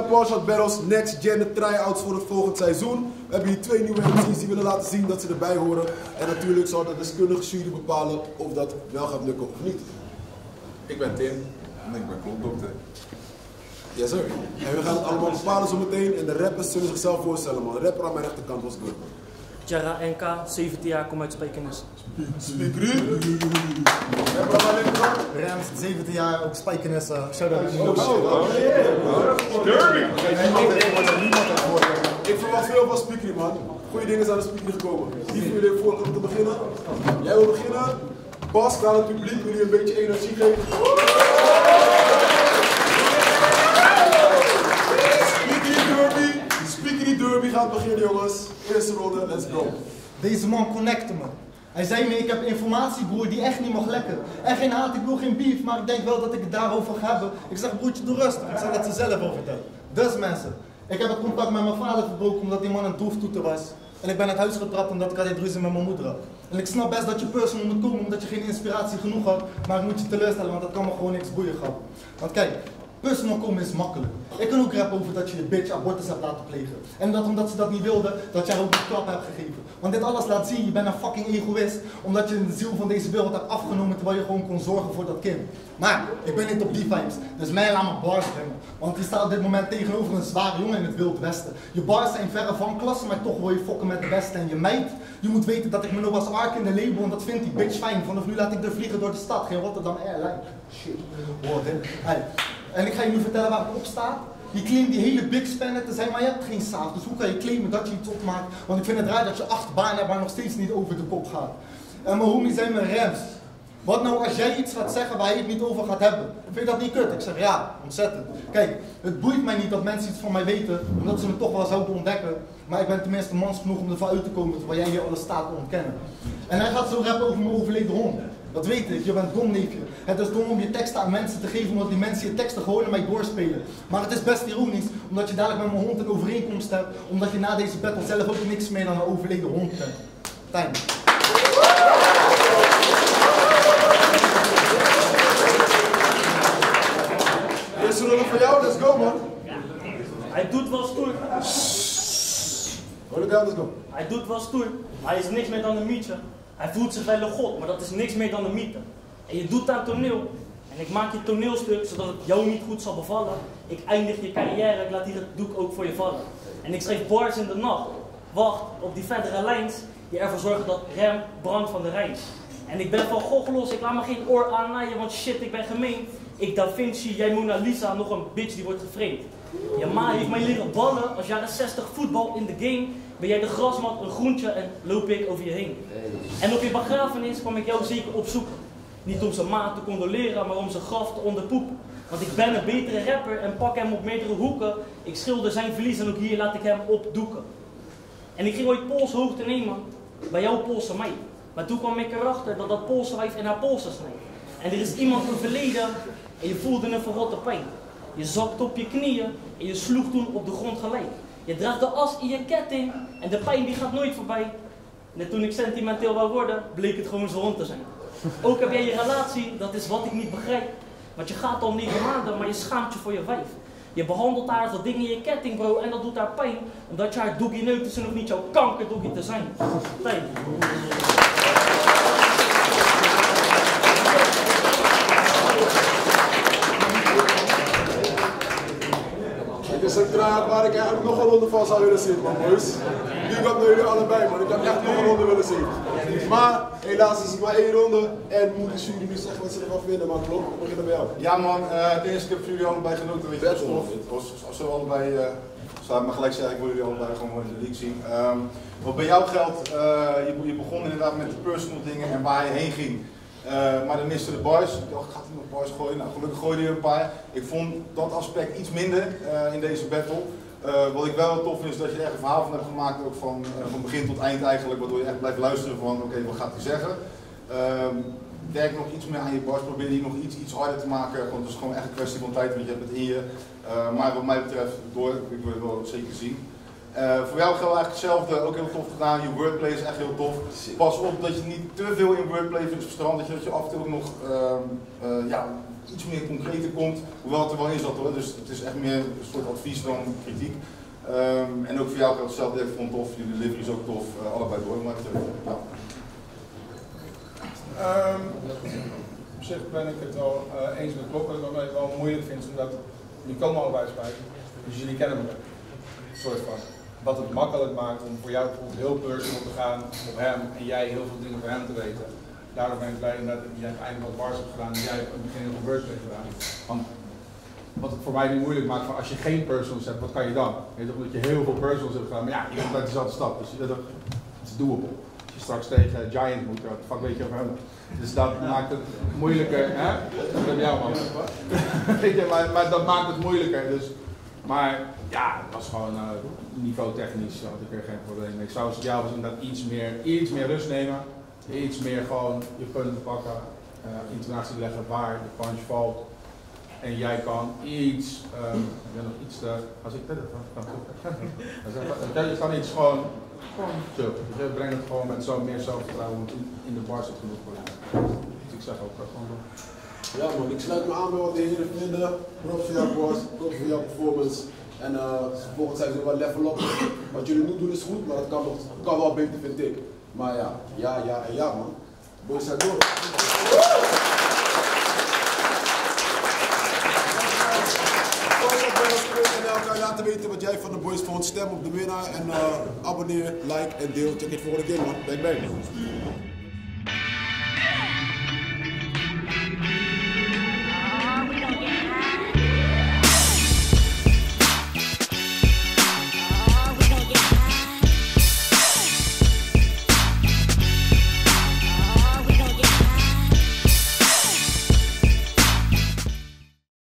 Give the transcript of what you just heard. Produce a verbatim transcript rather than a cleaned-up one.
Paulshot Battles Next Gen try-outs voor het volgend seizoen. We hebben hier twee nieuwe M C's die willen laten zien dat ze erbij horen. En natuurlijk zal de deskundige jury bepalen of dat wel gaat lukken of niet. Ik ben Tim en ik ben klokdokter. Yes sir. En we gaan het allemaal bepalen zo meteen en de rappers zullen zichzelf voorstellen man. De rapper aan mijn rechterkant was good. Jara N K, zeventien jaar, kom uit Spijkenisse. Speakerie. Rapper aan mijn linkerkant. Rams, zeventien jaar, ook Spijkenisse. Shout-out. Ik verwacht veel van Speakerie man. Goeie dingen zijn aan de Speakerie gekomen. Wie van jullie heeft voor om te beginnen? Jij wil beginnen? Bas, ga aan het publiek, wil je een beetje energie geven? Speakerie Derby. Speakerie Derby gaat beginnen jongens. Eerste ronde, let's go. Deze man connecte me. Hij zei me, ik heb informatie broer die echt niet mag lekken. En geen haat, ik wil geen beef, maar ik denk wel dat ik het daarover ga hebben. Ik zeg broertje, doe rustig. Ik zeg dat ze zelf over vertellen. Dus mensen, ik heb het contact met mijn vader verbroken omdat die man een droeftoeter was. En ik ben uit huis getrapt omdat ik had ruzie met mijn moeder had. En ik snap best dat je personal moet komen omdat je geen inspiratie genoeg had. Maar ik moet je teleurstellen, want dat kan me gewoon niks boeien gaan. Want kijk, personal komen is makkelijk. Ik kan ook rappen over dat je je bitch abortus hebt laten plegen. En dat omdat ze dat niet wilde, dat jij ook een klap hebt gegeven. Want dit alles laat zien, je bent een fucking egoïst. Omdat je de ziel van deze wereld hebt afgenomen terwijl je gewoon kon zorgen voor dat kind. Maar, ik ben niet op die vibes. Dus mij laat me bars brengen. Want je staat op dit moment tegenover een zware jongen in het Wild Westen. Je bars zijn verre van klasse, maar toch wil je fokken met de beste. En je meid, je moet weten dat ik me Noah's Ark in de label en dat vindt die bitch fijn. Vanaf nu laat ik er vliegen door de stad, geen Rotterdam Airline. Shit. Wow, hey. En ik ga je nu vertellen waar ik op sta. Je claimt die hele big spanner te zijn, maar je hebt geen saaf. Dus hoe kan je claimen dat je iets opmaakt? Want ik vind het raar dat je acht banen hebt waar nog steeds niet over de kop gaat. En mijn homies zijn mijn Rams. Wat nou als jij iets gaat zeggen waar je het niet over gaat hebben? Vind je dat niet kut? Ik zeg ja, ontzettend. Kijk, het boeit mij niet dat mensen iets van mij weten, omdat ze me toch wel zouden ontdekken. Maar ik ben tenminste mans genoeg om ervan uit te komen terwijl jij hier alles staat te ontkennen. En hij gaat zo rappen over mijn overleden hond. Dat weet ik, je bent dom neefje. Het is dom om je teksten aan mensen te geven omdat die mensen je teksten gewoon aan mij doorspelen. Maar het is best ironisch, omdat je dadelijk met mijn hond een overeenkomst hebt, omdat je na deze battle zelf ook niks meer dan een overleden hond hebt. Tijn. Eerste ronde voor jou, let's go man. Hij doet wel stoer. Hold it down, let's go. Hij doet wel stoer. Hij is niks meer dan een mietje. Hij voelt zich wel een god, maar dat is niks meer dan een mythe. En je doet aan toneel. En ik maak je toneelstuk zodat het jou niet goed zal bevallen. Ik eindig je carrière, ik laat hier het doek ook voor je vallen. En ik schrijf bars in de nacht. Wacht op die verdere lijns die ervoor zorgen dat Rem brandt van de Rijn. En ik ben van Gogh los, ik laat me geen oor aannaaien, want shit, ik ben gemeen. Ik Da Vinci, jij Mona Lisa, nog een bitch die wordt geframed. Je ma heeft mij leren ballen als jaren zestig voetbal in de game. Ben jij de grasmat, een groentje en loop ik over je heen. En op je begrafenis kwam ik jou zeker opzoeken. Niet om zijn ma te condoleren, maar om zijn graf te onderpoepen. Want ik ben een betere rapper en pak hem op meerdere hoeken. Ik schilder zijn verlies en ook hier laat ik hem opdoeken. En ik ging ooit polshoogte nemen bij jouw Poolse meid. Maar toen kwam ik erachter dat dat Poolse wijf in haar polsen snijdt. En er is iemand overleden en je voelde een verrotte pijn. Je zakte op je knieën en je sloeg toen op de grond gelijk. Je draagt de as in je ketting en de pijn die gaat nooit voorbij. Net toen ik sentimenteel wou worden, bleek het gewoon zo rond te zijn. Ook heb jij je relatie, dat is wat ik niet begrijp. Want je gaat al negen maanden, maar je schaamt je voor je wijf. Je behandelt haar als dingen in je ketting, bro, en dat doet haar pijn. Omdat je haar doggy neukt is en nog niet jouw kankerdoggy te zijn. Tijd. Dit is een draad waar ik eigenlijk nog een ronde van zou willen zien, man, boys. Nu gaat naar jullie allebei, man. Ik had echt nog een ronde willen zien. Maar helaas is het maar één ronde en moeten jullie nu zeggen wat ze ervan vinden, man. Klopt, we beginnen bij jou. Ja man, uh, de eerste keer voor jullie allebei genoten, weet je, best tof. Als we allebei, uh, zou ik maar gelijk zeggen, ik wil jullie allebei gewoon in de league zien. Um, wat bij jou geldt, uh, je, je begon inderdaad met de personal dingen en waar je heen ging. Uh, maar dan miste de bars. Ik dacht, gaat hij nog bars gooien? Nou, gelukkig gooide hij een paar. Ik vond dat aspect iets minder uh, in deze battle. Uh, wat ik wel tof vind is dat je er echt een verhaal van hebt gemaakt, ook van, uh, van begin tot eind eigenlijk, waardoor je echt blijft luisteren van oké, okay, wat gaat hij zeggen. Uh, werk nog iets meer aan je bars, probeer die nog iets, iets harder te maken, want het is gewoon echt een kwestie van tijd, want je hebt het in je. Uh, maar wat mij betreft, door, ik wil het wel zeker zien. Uh, voor jou geldt eigenlijk hetzelfde, ook heel tof gedaan, je wordplay is echt heel tof. Pas op dat je niet te veel in wordplay vindt verstrand, dat je, dat je af en toe ook nog uh, uh, ja, iets meer concreter komt, hoewel het er wel in zat hoor. Dus het is echt meer een soort advies dan kritiek. Um, en ook voor jou geldt hetzelfde, ik vond het tof, jullie delivery is ook tof, uh, allebei door. Maar uh, ja. Um, op zich ben ik het wel uh, eens met Klokken, wat ik wel moeilijk vind, omdat jullie komen allebei spijten, dus jullie kennen elkaar. Soort van. Wat het makkelijk maakt om voor jou bijvoorbeeld heel personal te gaan op hem en jij heel veel dingen voor hem te weten. Daardoor ben ik blij dat jij uiteindelijk wat bars hebt gedaan en jij hebt in het begin heel veel words hebt gedaan. Want wat het voor mij nu moeilijk maakt, van als je geen personals hebt, wat kan je dan? Weet je, omdat je heel veel personals hebt gedaan, maar ja, je bent uit dezelfde stap, dus het is doable. Als je straks tegen Giant moet, wat fuck weet je over hem? Dus dat maakt het moeilijker, hè? Dat heb jou man. Weet je, maar, maar dat maakt het moeilijker, dus. Maar ja, het was gewoon uh, niveau technisch, had ik er geen probleem mee. Ik zou als het jou was inderdaad iets meer, iets meer rust nemen, iets meer gewoon je punten pakken, uh, intonatie leggen waar de punch valt. En jij kan iets, um, ik ben nog iets te, als ik dit kan, kan je kan iets gewoon, gewoon chill. Je brengt het gewoon met zo meer zelfvertrouwen in, in de bar zit genoeg voor je. Dus ik zeg ook gewoon door. Ja man, ik sluit me aan bij wat de heren vinden. Props voor jouw boss, props voor jouw performance. En uh, volgend zijn ze wel level up. Wat jullie nu doen is goed, maar dat kan, nog, kan wel beter vind ik. Maar ja, ja, ja en ja man. Boys zijn door. Laten weten wat jij van de boys vond. Stem op de winnaar en uh, abonneer, like en deel. Check het volgende keer man. Bang bang.